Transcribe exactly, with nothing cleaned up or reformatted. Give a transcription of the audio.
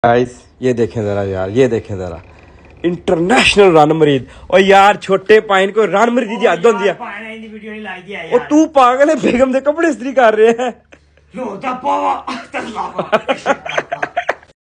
Guys ये देखें जरा यार, ये देखें जरा इंटरनेशनल रन मरीद। और यार छोटे पाइन को रन मरीद की हद होंदी है। और तू पागल है, बेगम दे कपड़े इस्त्री कर रहे हैं।